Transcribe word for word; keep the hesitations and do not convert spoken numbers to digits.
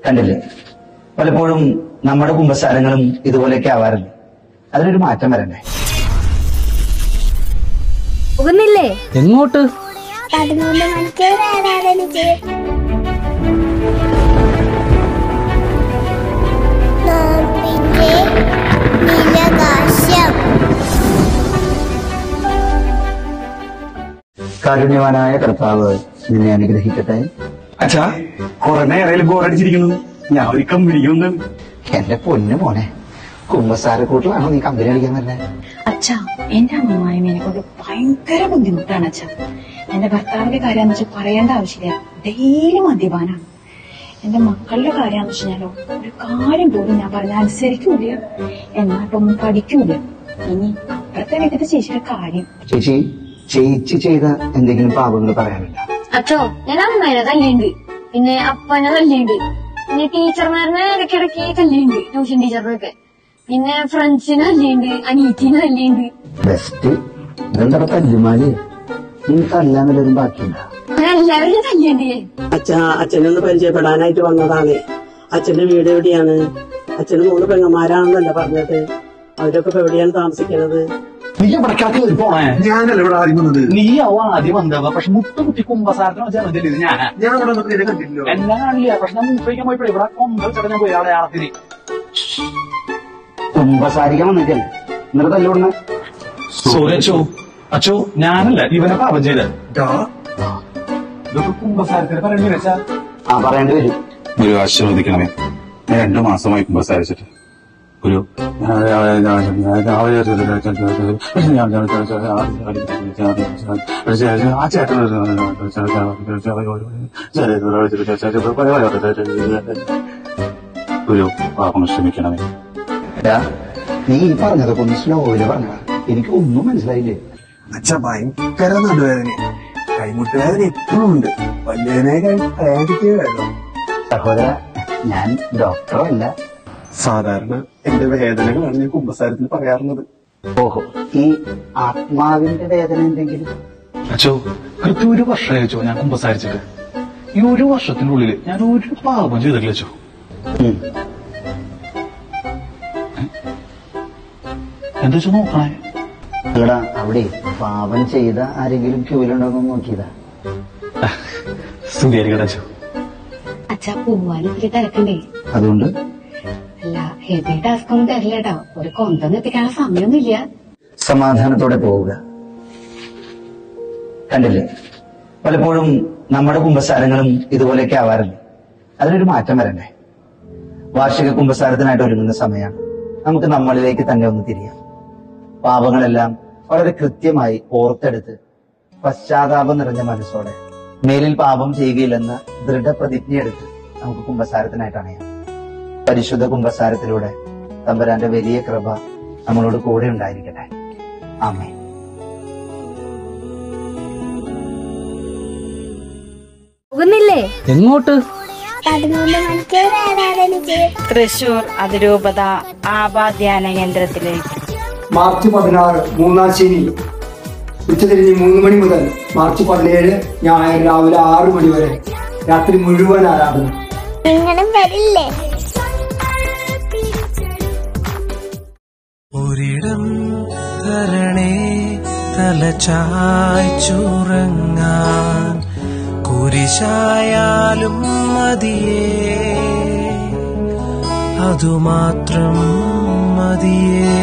കണ്ടില്ലേ, പലപ്പോഴും നമ്മുടെ കുമ്പസാരങ്ങളും ഇതുപോലെയൊക്കെ ആവാറില്ലേ? അതിനൊരു മാറ്റം വരണ്ടേ? പോകുന്നില്ലേ? എങ്ങോട്ട്? പതിമൂന്ന് മണിക്കൂർ ആരാധനിച്ച് കാരുണ്യവാനായ കർത്താവ് നിന്നെ അനുഗ്രഹിക്കട്ടെ. അച്ഛാ, കുറെ നേരം ബോറടിച്ചിരിക്കുന്നു, ഞാൻ ഒരു കമ്പനി വന്നാണ്. എന്റെ പൊന്നു മോനെ, കുമ്പസാരക്കൂട്ടിലാണോ നീ കമ്പനി അടിക്കാൻ തന്നെ? അച്ഛാ, എന്റെ അമ്മമായും എന്നെ കൊണ്ട് ഭയങ്കര ബുദ്ധിമുട്ടാണ് അച്ഛാ. എന്റെ ഭർത്താവിന്റെ കാര്യമെന്ന് വെച്ചാൽ പറയേണ്ട ആവശ്യമില്ല, ഡെയിലി മദ്യപാനാണ്. എന്റെ മക്കളുടെ കാര്യമെന്ന് വെച്ചാലോ ഒരു കാര്യം പോലും ഞാൻ പറഞ്ഞ അനുസരിക്കൂല, എന്നാട്ടൊന്നും പഠിക്കൂല. ഇനി അപ്പുറത്തെ വീട്ടിലെ ചേച്ചിയുടെ കാര്യം. ചേച്ചി ചേച്ചി ചെയ്ത എന്തെങ്കിലും പാപങ്ങൾ പറയാനില്ല? അച്ഛോ, ഞാൻ അമ്മേനെ തല്ലിയുണ്ട്, പിന്നെ അപ്പനെ തല്ലിയുണ്ട്, പിന്നെ ടീച്ചർമാരനെ ഇടയ്ക്കിടയ്ക്ക് തല്ലിയുണ്ട്, ട്യൂഷൻ ടീച്ചറിനൊക്കെ, പിന്നെ ഫ്രണ്ട്സിനെ തല്ലിയുണ്ട്, അനീറ്റിനെ തല്ലിയുണ്ട്. ബെസ്റ്റ്. ഇതെന്താ തല്ലുമാല്? നീ തല്ലാന്നല്ലൊരു ബാക്കിയുണ്ട? എല്ലാവരും തല്ലിയുണ്ട്. അച്ഛാ, അച്ഛനൊന്ന് പരിചയപ്പെടാനായിട്ട് വന്നതാണ്. അച്ഛന്റെ വീട് എവിടെയാണ്? അച്ഛന് മൂന്ന് പെങ്ങന്മാരാണെന്നല്ല പറഞ്ഞത്. അവരൊക്കെ ഇപ്പൊ എവിടെയാണ് താമസിക്കുന്നത്? നീ എവിടേക്കാക്കി പോണേ? ഞാനല്ല ഇവിടെ ആദ്യം വന്നത്. നീ ആദ്യം വന്നവ, പക്ഷെ മുട്ടുകുട്ടി കുമ്പസാരത്തിന് വെച്ചാൽ ഞാനാ. ഞാൻ ഇവിടെ വന്നിട്ട് കണ്ടില്ലോ. എല്ലാം കാണില്ല, പക്ഷെ ഞാൻ മുട്ടേക്കാൻ പോയപ്പോഴേ ഇവിടെ കൊമ്പ ചടഞ്ഞ പോയി അടയാളത്തിന്. കുമ്പസാരിക്കാൻ വന്നിട്ടല്ലേ എന്നിട്ട് തല്ലുകൊടുന്ന? സോറി അച്ചോ. അച്ചോ, ഞാനല്ല ഇവനെ പാപം ചെയ്ത. ഇതൊക്കെ കുമ്പസാരത്തിന് പറയേണ്ടി വെച്ചാ ആ പറയേണ്ടി വരും. ഒരു ആശീർവദിക്കണമേ. ഞാൻ രണ്ടു മാസമായി കുമ്പസാരിച്ചിട്ട് ഒരു ആ ചേട്ടൻ ഒരു പാപം ക്ഷമിക്കണമേ. നീ ഈ പറഞ്ഞതൊക്കെ ഒന്ന് സ്ലോയില് പറഞ്ഞ, എനിക്ക് ഒന്നും മനസ്സിലായില്ലേ. അച്ഛ, ഭയങ്കര നടുവേദന, കൈമുട്ടുവേദന എപ്പോഴും ഉണ്ട്. വല്യനെ വേണം. സഹോദര, ഞാൻ ഡോക്ടറല്ല. സാധാരണ എന്റെ വേദനകളാണ് ഞാൻ കുമ്പസാരത്തിൽ പറയാറുള്ളത്. ഓഹോ, ഈ ആത്മാവിന്റെ വേദന എന്തെങ്കിലും? അച്ചോ, കൃത്യം ഒരു വർഷമായി അച്ചോ ഞാൻ കുമ്പസാരിച്ചിട്ട്. ഈ ഒരു വർഷത്തിനുള്ളിൽ ഞാൻ ഒരു പാപം ചെയ്തിട്ടില്ല അച്ചോ. എന്താ വെച്ചാ നോക്കണേ? എടാ, അവിടെ പാപം ചെയ്ത ആരെങ്കിലും ക്യൂലുണ്ടോന്ന് നോക്കിയതാ. സ്തുതിയായിരിക്കട്ടെ അച്ചോ. അച്ഛാ, പോവാൻ ഇത്തിരി തിരക്കണ്ടേ? അതുകൊണ്ട് അല്ല, ഹെവി ടാസ്ക് ഒന്നും തരില്ല കേട്ടോ. ഒരു കൊന്തൊന്നും എത്തിക്കാനുള്ള സമയമൊന്നുമില്ല. സമാധാനത്തോടെ പോവുക. കണ്ടില്ലേ, പലപ്പോഴും നമ്മുടെ കുമ്പസാരങ്ങളും ഇതുപോലെയൊക്കെ ആവാറില്ലേ? അതിനൊരു മാറ്റം വരണ്ടേ? വാർഷിക കുമ്പസാരത്തിനായിട്ട് ഒരുങ്ങുന്ന സമയമാണ്. നമുക്ക് നമ്മളിലേക്ക് തന്നെ ഒന്ന് തിരിയാം. പാപങ്ങളെല്ലാം വളരെ കൃത്യമായി ഓർത്തെടുത്ത് പശ്ചാത്താപം നിറഞ്ഞ മനസ്സോടെ മേലിൽ പാപം ചെയ്യുകയില്ലെന്ന ദൃഢപ്രതിജ്ഞയെടുത്ത് നമുക്ക് കുമ്പസാരത്തിനായിട്ട് അണയാം. പരിശുദ്ധ കുമ്പസാരത്തിലൂടെ തമ്പുരാന്റെ വലിയ കൃപ നമ്മളോട് കൂടെ ഉണ്ടായിരിക്കട്ടെ. ആമേൻ. പോകുന്നില്ലേ? എങ്ങോട്ട്? പതിമൂന്ന് മണിക്കൂർ ആരാധനിച്ച് തൃശൂർ അതിരൂപത ആബാധ്യാന കേന്ദ്രത്തിലേക്ക് മാർച്ച് പതിനാറ് മൂന്നാം ശനി ഉച്ചതിരിഞ്ഞ് മൂന്ന് മണി മുതൽ മാർച്ച് പതിനേഴ് ഞായർ രാവിലെ ആറ് മണി വരെ രാത്രി മുഴുവൻ ആരാധന. നിങ്ങളും വരില്ലേ? ഒരിടം തരണേ തലചായ്ച്ചുറങ്ങാൻ, കുരിശായാലും മതിയേ, അതുമാത്രം മതിയേ.